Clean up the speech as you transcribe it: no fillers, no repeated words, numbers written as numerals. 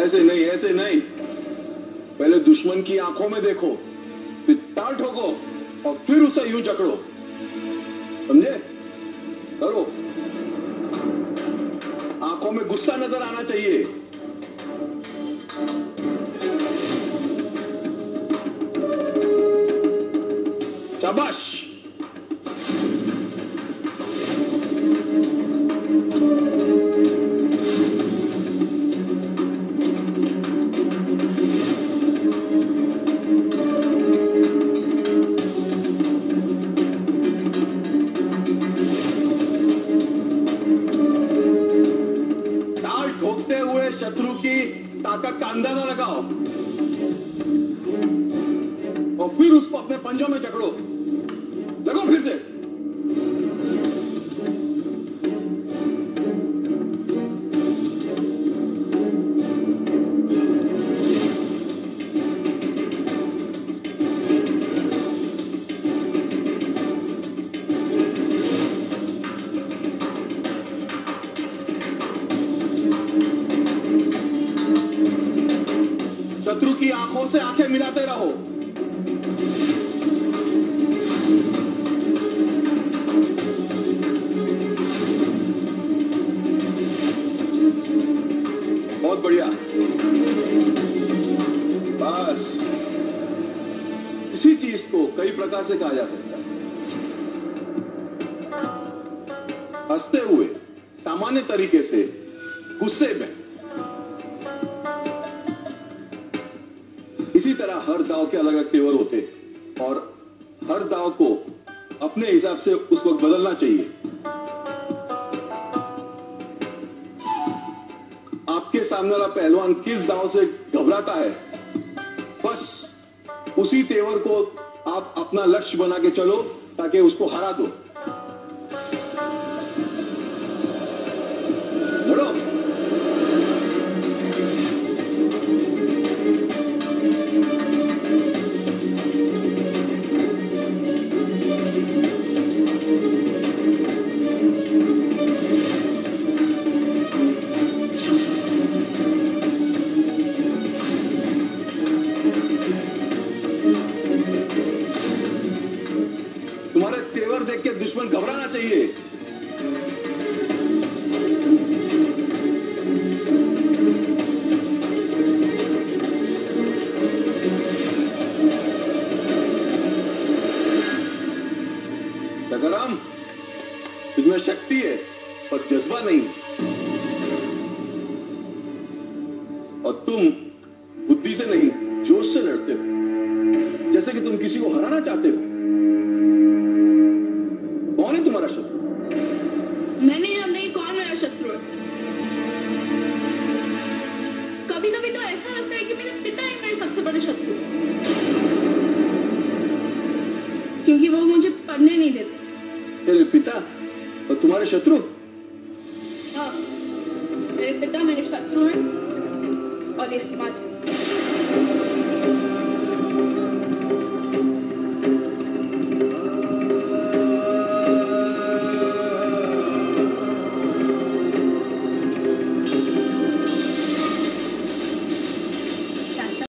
ऐसे नहीं, ऐसे नहीं। पहले दुश्मन की आंखों में देखो, फिर ताल ठोको और फिर उसे यूं जकड़ो, समझे? करो। आंखों में गुस्सा नजर आना चाहिए। शाबाश। शत्रु की ताकत का अंदाजा लगाओ और फिर उसको अपने पंजों में जकड़ो। लगो फिर से। शत्रु की आंखों से आंखें मिलाते रहो। बहुत बढ़िया। बस इसी चीज को कई प्रकार से कहा जा सकता है। हंसते हुए, सामान्य तरीके से, गुस्से में। इसी तरह हर दाव के अलग अलग तेवर होते हैं और हर दाव को अपने हिसाब से उस वक्त बदलना चाहिए। आपके सामने वाला पहलवान किस दाव से घबराता है, बस उसी तेवर को आप अपना लक्ष्य बना के चलो ताकि उसको हरा दो। लड़ो। तुम्हारे तेवर देख के दुश्मन घबराना चाहिए। सकाराम, तुझमें शक्ति है पर जज्बा नहीं, और तुम बुद्धि से नहीं जोश से लड़ते हो, जैसे कि तुम किसी को हराना चाहते हो। कौन है तुम्हारा शत्रु? मैंने याद नहीं कौन मेरा शत्रु है। कभी कभी तो ऐसा लगता है कि मेरे पिता ही मेरे सबसे बड़े शत्रु हैं, क्योंकि वो मुझे पढ़ने नहीं देते। तेरे पिता और तुम्हारे शत्रु? हाँ, मेरे पिता मेरे शत्रु हैं और ये समाज।